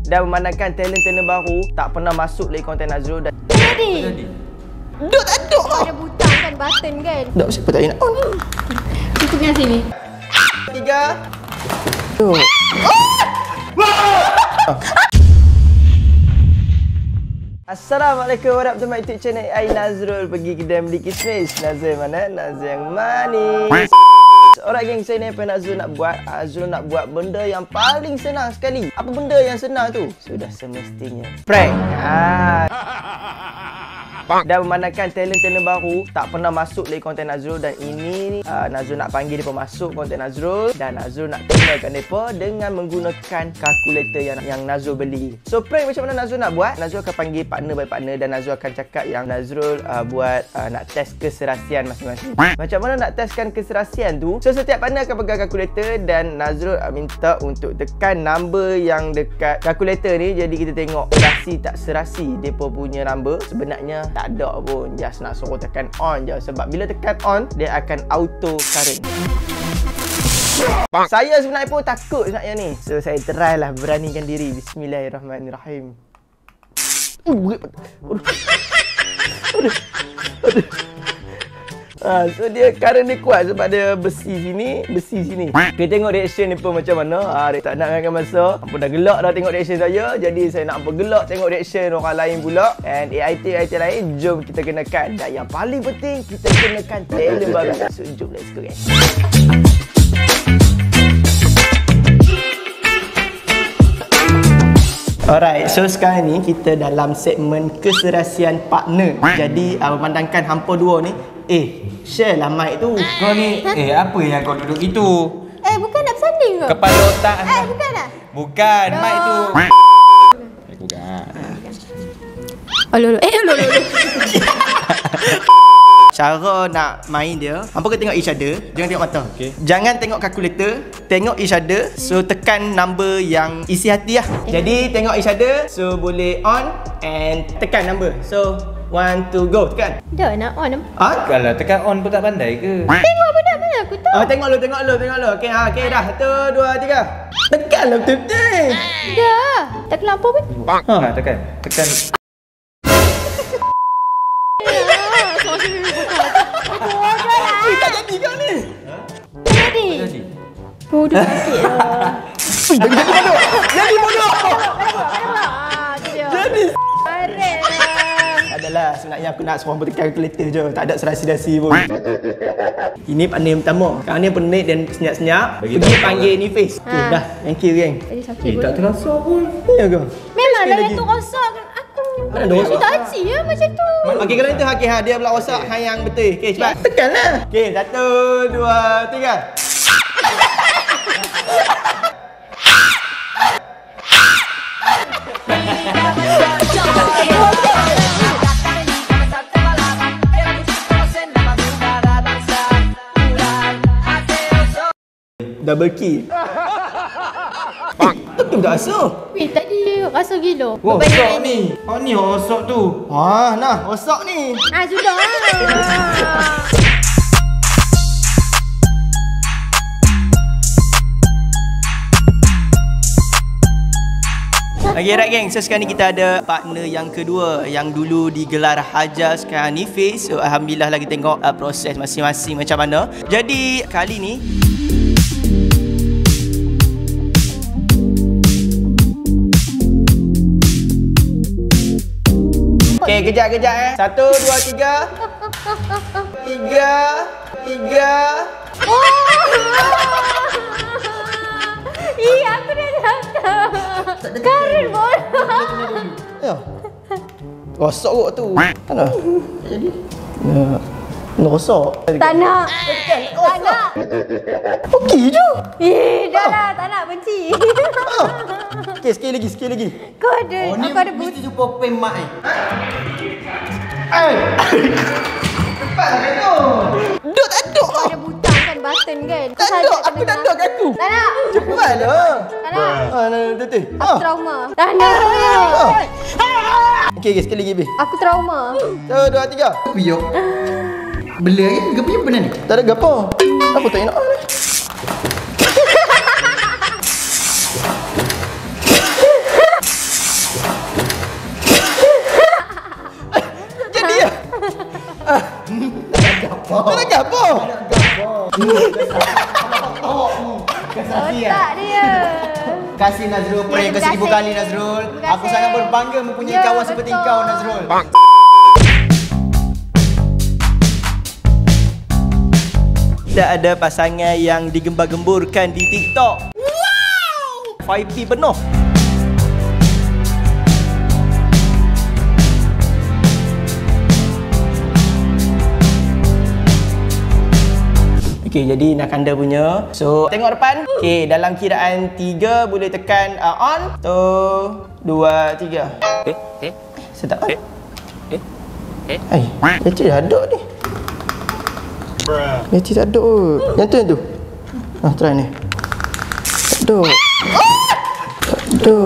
Dan memandangkan talent-talent baru tak pernah masuk lagi konten Nazrul dan Jadi. Duk tak duk. Ada butang kan, button kan. Duk siapa tak nak on ni. Kita kena sini. 3 2 Assalamualaikum warahmatullahi wabarakatuh. YouTube channel AI Nazrul pergi kedai beli kismis. Nazrul mana? Nazrul yang manis. Alright geng, saya ni apa Nazrul nak buat? Nazrul nak buat benda yang paling senang sekali. Apa benda yang senang tu? Sudah semestinya prank. Dan memandangkan talent-talent baru tak pernah masuk lagi konten Nazrul, dan ini Nazrul nak panggil mereka masuk konten Nazrul, dan Nazrul nak kenalkan mereka dengan menggunakan kalkulator yang Nazrul beli. So prank macam mana Nazrul nak buat? Nazrul akan panggil partner by partner dan Nazrul akan cakap yang Nazrul buat nak test keserasian masing-masing. Macam mana nak testkan keserasian tu? So setiap partner akan pegang kalkulator dan Nazrul minta untuk tekan number yang dekat kalkulator ni. Jadi kita tengok serasi tak serasi depa punya number. Sebenarnya tak ada pun, just nak suruh tekan on je. Sebab bila tekan on, dia akan auto current. Saya sebenarnya pun takut sebenarnya ni. So saya try lah, beranikan diri. Bismillahirrahmanirrahim. So dia current dia kuat sebab dia besi sini, besi sini. Kita tengok reaction ni pun macam mana. Dia tak nak makan masa. Ampun dah gelak dah tengok reaction saya. Jadi saya nak bergelak tengok reaction orang lain pula. And AIT lain, jom kita kenakan. Dan yang paling penting, kita kenakan talent baru. So jom, let's go guys. Alright, so sekarang ni kita dalam segmen keserasian partner. Jadi memandangkan hampa dua ni, share lah mic tu. Kau ni, apa yang kau duduk gitu? Bukan nak bersanding ke? Kepala otak. Bukan lah. Bukan, mic tu. Bukan. Alo. Cara nak main dia, hampa kena tengok each other. Jangan tengok mata. Okay. Jangan tengok kalkulator. Tengok each other. So tekan number yang isi hati lah. Jadi tengok each other. So boleh on and tekan number. So 1, 2, go. Tekan. Dah nak on. Kalau tekan on pun tak pandai ke? Tengok mana aku tahu. Tengok lu. Okay, okay dah. 1, 2, 3. Tekan lah betul-betul. Dah. Tak lampu pun. Tekan. Tak jadi kau ni. Jadi. Bodoh sikit lah. Jadi bodoh. Jadi. Adalah sebenarnya aku nak suruh bertekan kalkulator je. Tak ada serasi-rasi pun. Ini partner yang pertama. Sekarang ni penik dan senyap-senyap. Pergi panggil ni face. Okay, dah. Thank you geng. Jadi sakit pun. Tak terasa pun. Ya ke? Memanglah yang tu rosak kan aku. Mana ada rosak? Tak aci ya macam tu. Okey, kalau itu dia pula rosak hang yang betul. Okey, cepat. Tekanlah. Okey, 1, 2, 3. Double kill. Betul tak rasa? Tadi rasa gila. Wah, rosak ni. Ni rosak tu. Nah, rosak ni. Sudah lah. Okay, right geng. So sekarang ni kita ada partner yang kedua yang dulu digelar Hajar, sekarang ni Face. So alhamdulillah lagi tengok proses masing-masing macam mana. Jadi kali ni okay, kejap 1, 2, 3. 3. Aku dah cakap. Karen bodoh. Ya. Rosak kot tu. Tak nak. Jadi. Rosak. Tak nak. Okey je. Dah lah. Tak nak benci. Okey, sikit lagi. Kau ada. Aku ada Mesti jumpa pen mak ni. Cepat lah tu. Duk tak duk. Kau ada butang kan, button kan. Tak duk. Aku tak duk kat aku. Tak nak. Cepat lah. Tak nak. Betul. Aku trauma. Tak nak. Okey, sekali lagi Bi. Aku trauma. 1, 2, 3. Puyok. Bela kan? Gapanya benar ni? Tak ada gapo. Aku tak nak ni. Terima kasih Nazrul. Prank yang terima ke-1000 kasih. kali Nazrul. Terima Aku kasih. sangat berbangga mempunyai Ya, kawan seperti betul. kau Nazrul. Tak ada pasangan yang digembar-gemburkan di TikTok. Wow! 5P penuh. Okey, jadi nak kanda punya. So, tengok depan. Okey, dalam kiraan 3 boleh tekan on. 1, 2, 3. Sedap kan? Bateri ada ni. Bateri tak ada. Yang tu. Try ni. Tak ada. Tak ada.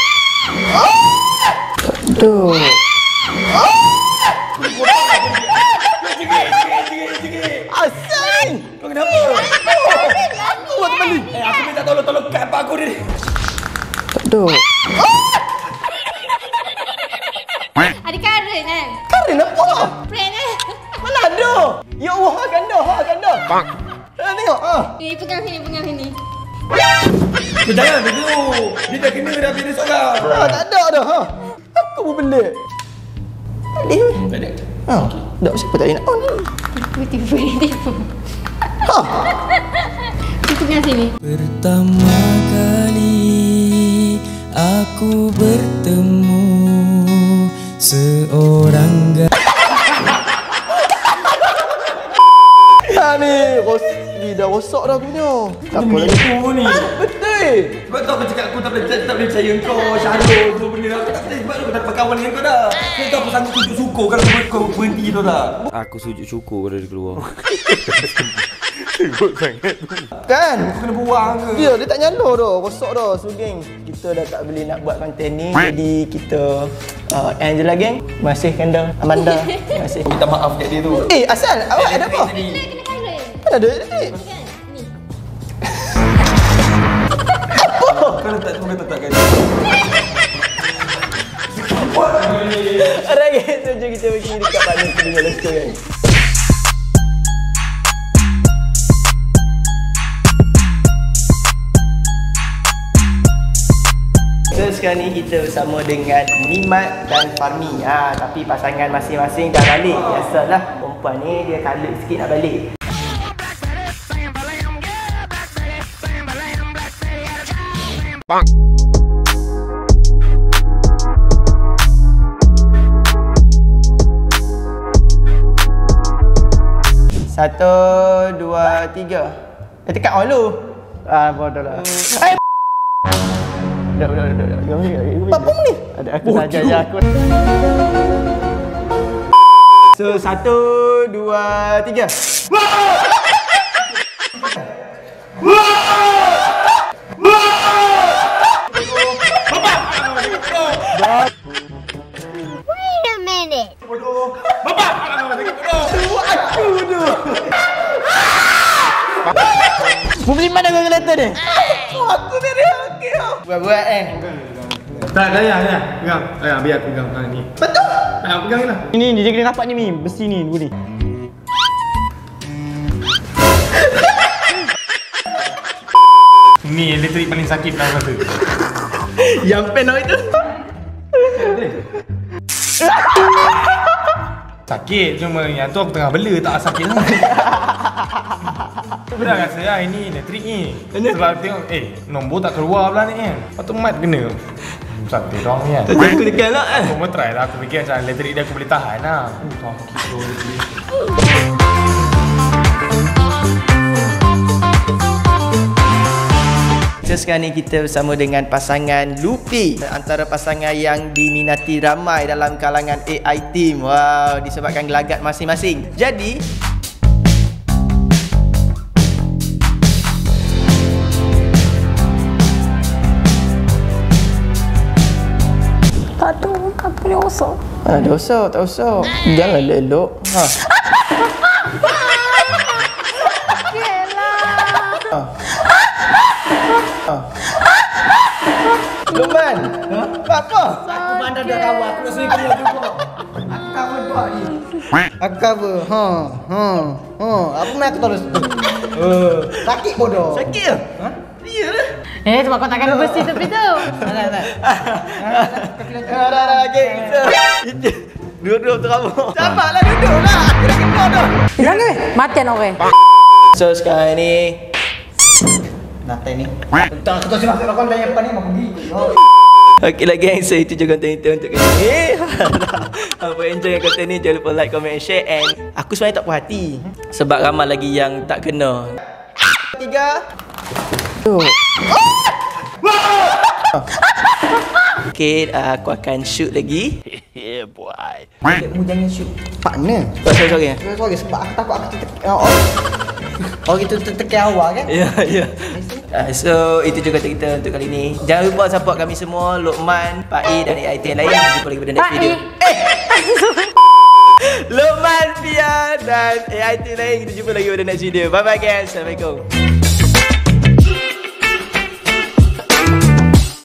Tak ada. Asal! Kau kenapa? Aku buat balik. Aku minta tolong kat apa aku ni. Tak ada. Ada karen kan? Karen apa? Prank kan? Mana ada? Ya Allah, kanda. Tengok. Ni pegang sini. Jangan begitu. Dia dah kena dah bila seorang. Tak ada dah. Aku pun pelik. Tak ada. Tak siapa tak nak on. Tipu. Ni pegang sini. Pertama kali aku bertemu seorang Ni dah rosak dah punya. Tak apa lagi. Aku ni. Betul. Sebab tu aku cakap aku tak boleh percaya kau Syahrul tu benda aku tak boleh sebab aku tak berkawan dengan kau dah. Kau tak apa sanggup sujud syukur kalau kau berhenti tu dah. Aku sujud syukur kalau dia keluar. Kan? Aku kena buang ke? Dia tak nyala dah. Rosak dah. So geng, kita dah tak boleh nak buat konten ni. Jadi kita end je lah geng. Terima kasih Kanda, Amanda. Terima kasih. Minta maaf kat dia tu. Asal awak ada apa? Tadi. Kena karen. Mana ada elektrik? Kan? Ni. Kau letak kat Alright guys, so jom kita pergi dekat partner kita dengan let's go guys. So sekarang ni kita bersama dengan Nimat dan Farmi. Tapi pasangan masing-masing dah balik. Biasalah perempuan ni dia kalut sikit nak balik. Satu, dua, tiga. Tekan on dulu. Bodoh lah. Dah. Apa ni? Ada aku saja je aku. So, satu, dua, tiga. Wait a minute. Bumi mana kau kereta ni? Aku dari okey. Buat Tak, dah. Pegang. Biar aku pegang ni. Betul. Aku pegang lah. Ini dia kena rapat ni Mi. Besi ni dulu ni. Ni elektrik paling sakit dah rasa. Yang pen itu. Sakit cuma yang tu aku tengah bela tak sakit sangat. Dah rasa lah ini elektrik ni. Sebab tengok nombor tak keluar pula ni kan. Lepas tu mat kena. Sakit doang ni kan. Tak aku tekan lah Aku mau try lah. Aku fikir macam elektrik dia aku boleh tahan lah. So sekarang ni kita bersama dengan pasangan Lupi, antara pasangan yang diminati ramai dalam kalangan AI team. Wow, disebabkan gelagat masing-masing. Jadi Tak ada. Aku punya rosak. tak usah, tak usah. Jangan elok. Luman. Apa? Aku bandar dah tahu. Aku rasa keluar juga. Aku cover dua ni. Aku cover. Apa main aku taruh situ? Sakit bodoh. Sakit ke? Sebab kau takkan bersih tepi tu. Dah, okey. Itu. Duduk tu kamu. Sabarlah duduklah. Aku dah kena dah. Jangan mati anak orang. So sekarang ni Nanti ni. Tak kita sudah nak konten yang depan ni mau pergi. okeylah geng, so itu je konten kita untuk kali ni. Apa enjoy konten ni, jangan lupa like, comment and share. And aku sebenarnya tak puas hati sebab ramai lagi yang tak kena. 3 Okay, aku akan shoot lagi. Yeah boy. Mu jangan shoot partner. Sorry. Sorry sebab aku takut aku oh gitu tertekan awal kan? Ya, ya. So, itu juga kita untuk kali ni. Jangan lupa support kami semua, Luqman, Pak E dan AIT yang lain. Jumpa lagi pada next video. Luqman, Pia dan AIT lain. Kita jumpa lagi pada next video. Bye bye guys. Assalamualaikum.